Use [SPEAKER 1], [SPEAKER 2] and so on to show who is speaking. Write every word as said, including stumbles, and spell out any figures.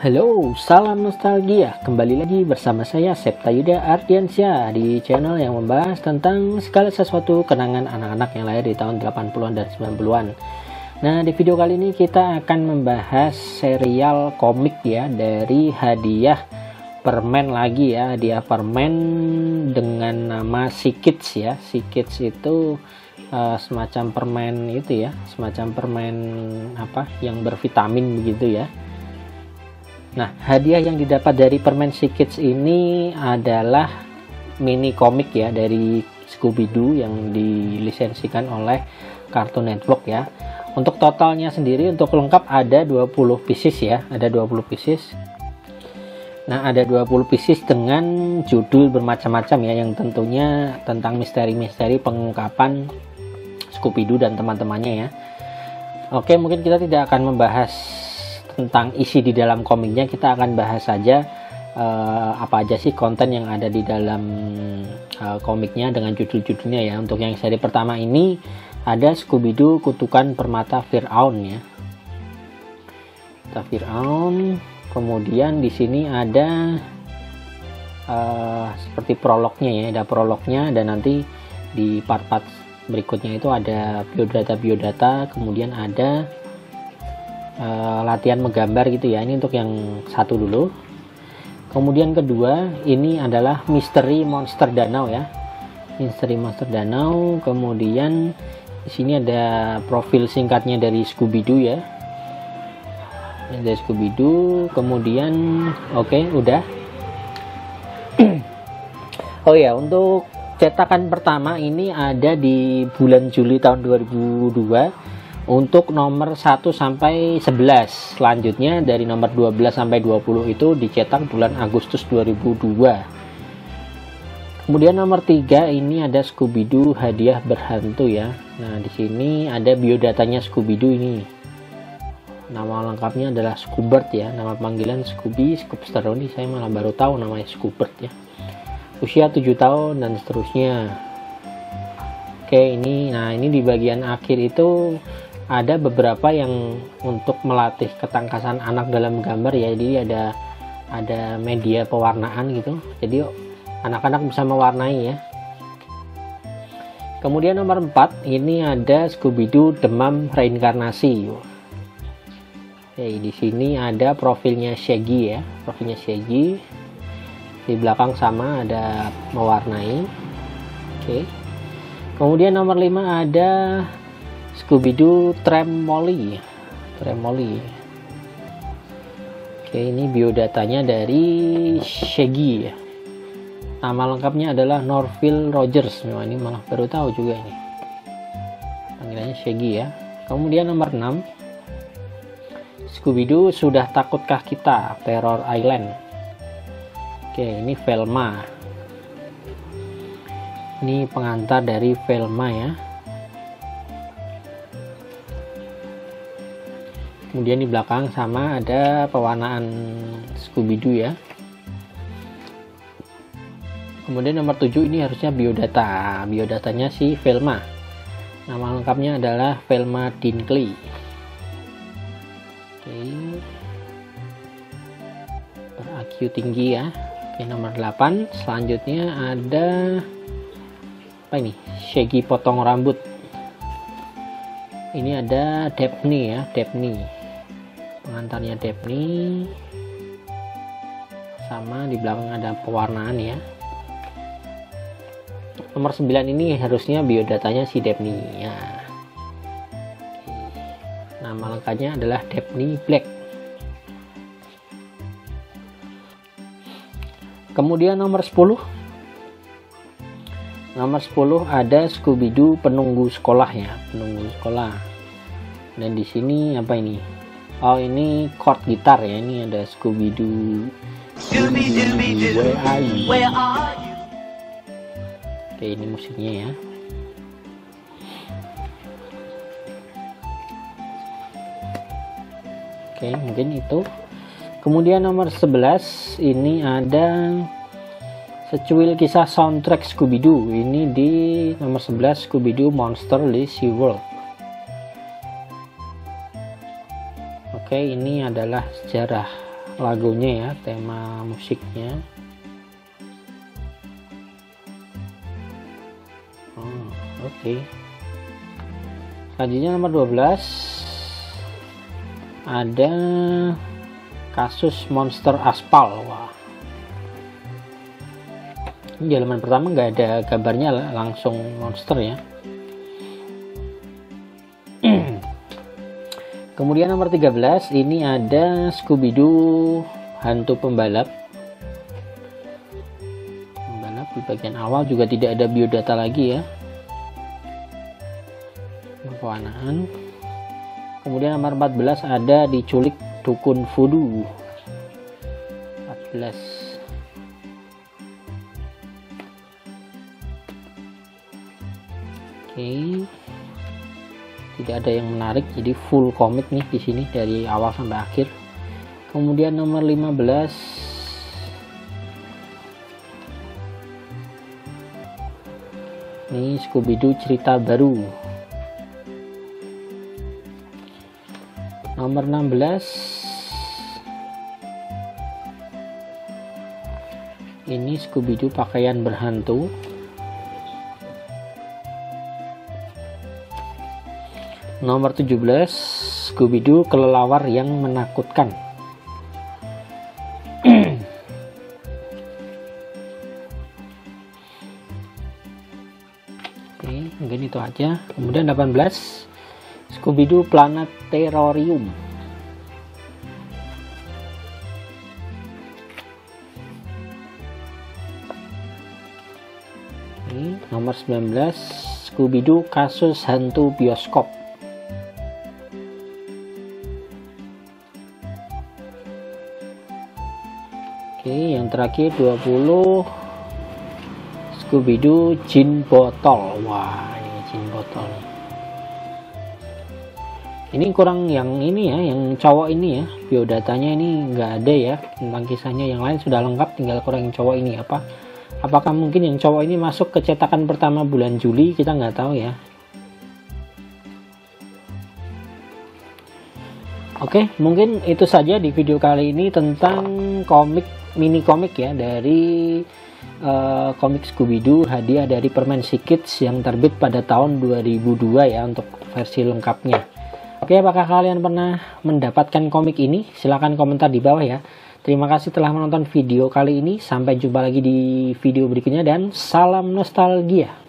[SPEAKER 1] Halo, salam nostalgia. Kembali lagi bersama saya Septa Yuda Ardiansyah di channel yang membahas tentang segala sesuatu kenangan anak-anak yang lahir di tahun delapan puluhan dan sembilan puluhan. Nah, di video kali ini kita akan membahas serial komik ya dari Hadiah Permen lagi ya, Hadiah Permen dengan nama Si Kids ya. Si Kids itu uh, semacam permen itu ya, semacam permen apa yang bervitamin begitu ya. Nah, hadiah yang didapat dari permen Si Kids ini adalah mini komik ya dari Scooby-Doo yang dilisensikan oleh Cartoon Network ya. Untuk totalnya sendiri untuk lengkap ada dua puluh pieces ya, ada dua puluh pieces. Nah, ada dua puluh pieces dengan judul bermacam-macam ya, yang tentunya tentang misteri-misteri pengungkapan Scooby-Doo dan teman-temannya ya. Oke, mungkin kita tidak akan membahas tentang isi di dalam komiknya, kita akan bahas saja uh, apa aja sih konten yang ada di dalam uh, komiknya dengan judul-judulnya ya. Untuk yang seri pertama ini ada Scooby-Doo Kutukan Permata Firaun ya. Kita Firaun. Kemudian di sini ada uh, seperti prolognya ya, ada prolognya, dan nanti di part-part berikutnya itu ada biodata-biodata, kemudian ada Uh, latihan menggambar gitu ya. Ini untuk yang satu dulu. Kemudian kedua ini adalah misteri monster danau ya, misteri monster danau. Kemudian di sini ada profil singkatnya dari Scooby-Doo ya, ini dari Scooby-Doo. Kemudian oke okay, udah. Oh ya, untuk cetakan pertama ini ada di bulan Juli tahun dua ribu dua untuk nomor satu sampai sebelas. Selanjutnya dari nomor dua belas sampai dua puluh itu dicetak bulan Agustus dua ribu dua. Kemudian nomor tiga ini ada Scooby-Doo Hadiah Berhantu ya. Nah, di sini ada biodatanya Scooby-Doo ini. Nama lengkapnya adalah Scoobert ya, nama panggilan Scooby, Scoopster. Ini saya malah baru tahu namanya Scoobert ya. Usia tujuh tahun dan seterusnya. Oke, ini nah ini di bagian akhir itu ada beberapa yang untuk melatih ketangkasan anak dalam gambar ya. Jadi ada ada media pewarnaan gitu, jadi anak-anak bisa mewarnai ya. Kemudian nomor empat ini ada Scooby-Doo Demam Reinkarnasi. Oke, di sini ada profilnya Shaggy ya, profilnya Shaggy. Di belakang sama ada mewarnai. Oke. Kemudian nomor lima ada Scooby-Doo Tremoli. Tremoli. Oke, ini biodatanya dari Shaggy ya. Nama lengkapnya adalah Norville Rogers. Nah, ini malah baru tahu juga ini. Panggilannya Shaggy ya. Kemudian nomor enam Scooby-Doo Sudah Takutkah Kita? Terror Island. Oke, ini Velma. Ini pengantar dari Velma ya. Kemudian di belakang sama ada pewarnaan Scooby-Doo ya. Kemudian nomor tujuh ini harusnya biodata. Biodatanya si Velma. Nama lengkapnya adalah Velma Dinkley. Oke. Ber-I Q tinggi ya. Oke, nomor delapan. Selanjutnya ada apa ini? Shaggy potong rambut. Ini ada Daphne ya, Daphne. Pengantarnya Daphne. Sama di belakang ada pewarnaan ya. Nomor sembilan ini harusnya biodatanya si Daphne ya. Nama lengkapnya adalah Daphne Black. Kemudian nomor sepuluh. Nomor sepuluh ada Scooby-Doo Penunggu Sekolah ya, penunggu sekolah. Dan di sini apa ini? Oh, ini chord gitar ya. Ini ada Scooby-Doo. Scooby-Doo, where are you? Where are you? Oke, ini musiknya ya. Oke, mungkin itu. Kemudian nomor sebelas ini ada Secuil Kisah Soundtrack Scooby-Doo. Ini di nomor sebelas Scooby-Doo Monster di SeaWorld. Oke, ini adalah sejarah lagunya ya, tema musiknya. Oh, oke. Okay. Selanjutnya nomor dua belas ada Kasus Monster Aspal. Wah, ini di halaman pertama nggak ada gambarnya, langsung monster ya. Kemudian nomor tiga belas ini ada Scooby-Doo Hantu Pembalap. Pembalap di bagian awal juga tidak ada biodata lagi ya, pewarnaan. Kemudian nomor empat belas ada Diculik Dukun Voodoo. empat belas. Oke. Tidak ada yang menarik, jadi full komik nih di sini dari awal sampai akhir. Kemudian nomor lima belas ini Scooby-Doo Cerita Baru. Nomor enam belas ini Scooby-Doo Pakaian Berhantu. Nomor tujuh belas Scooby-Doo Kelelawar yang Menakutkan. Oke, mungkin itu aja. Kemudian delapan belas Scooby-Doo Planeterorium. Oke, nomor sembilan belas Scooby-Doo Kasus Hantu Bioskop. Oke, yang terakhir dua puluh Scooby-Doo Jin Botol. Wah, ini Jin Botol nih. Ini kurang yang ini ya, yang cowok ini ya. Biodatanya ini nggak ada ya tentang kisahnya. Yang lain sudah lengkap, tinggal kurang yang cowok ini apa. Apakah mungkin yang cowok ini masuk ke cetakan pertama bulan Juli? Kita nggak tahu ya. Oke, mungkin itu saja di video kali ini tentang komik, mini komik ya, dari uh, komik Scooby-Doo hadiah dari Permensi Kids yang terbit pada tahun dua ribu dua ya, untuk versi lengkapnya. Oke, apakah kalian pernah mendapatkan komik ini? Silahkan komentar di bawah ya. Terima kasih telah menonton video kali ini. Sampai jumpa lagi di video berikutnya dan salam nostalgia.